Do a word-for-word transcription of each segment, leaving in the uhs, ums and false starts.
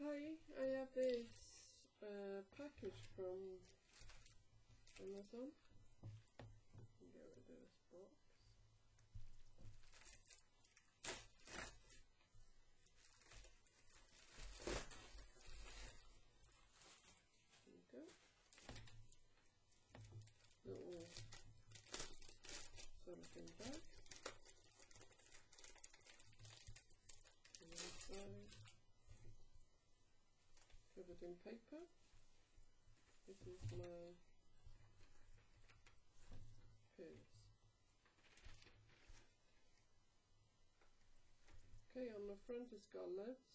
Hi, I have this uh, package from Amazon. Get rid of this box. There you go. Little cellophane bag. And inside, covered in paper. This is my purse. Okay, on the front it's got lids.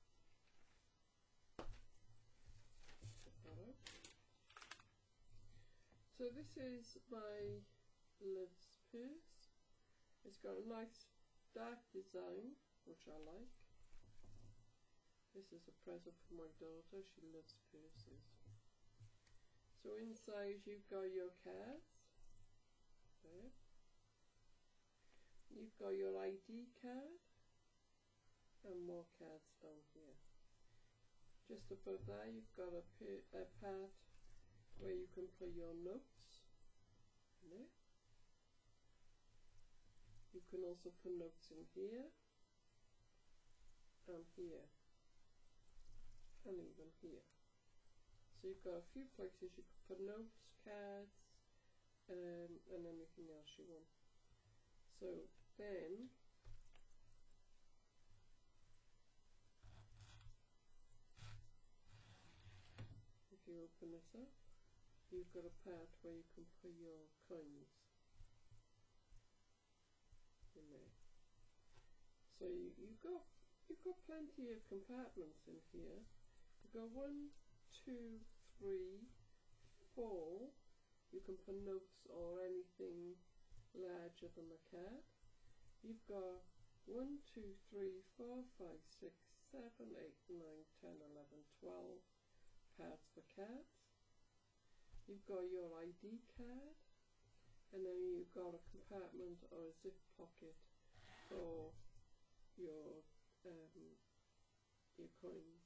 Check that out. So this is my lids purse. It's got a nice dark design, which I like. This is a present for my daughter, she loves purses. So inside you've got your cards, there. You've got your I D card, and more cards down here. Just above there you've got a, a part where you can put your notes, there. You can also put notes in here, and here, and even here. So you've got a few places you can put notes, cards, um, and anything else you want. So then, if you open this up, you've got a part where you can put your coins in there. So you, you've got you've got plenty of compartments in here. You've got one, two, three, four. You can put notes or anything larger than the card. You've got one, two, three, four, five, six, seven, eight, nine, ten, eleven, twelve parts for cards. You've got your I D card, and then you've got a compartment or a zip pocket for your um, your coins.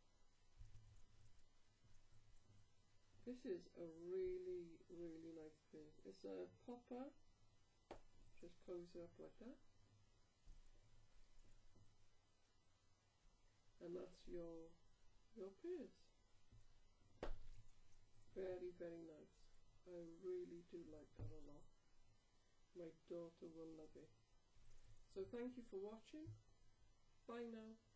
This is a really, really nice purse. It's a popper. Just close it up like that. And that's your your purse. Very, very nice. I really do like that a lot. My daughter will love it. So thank you for watching. Bye now.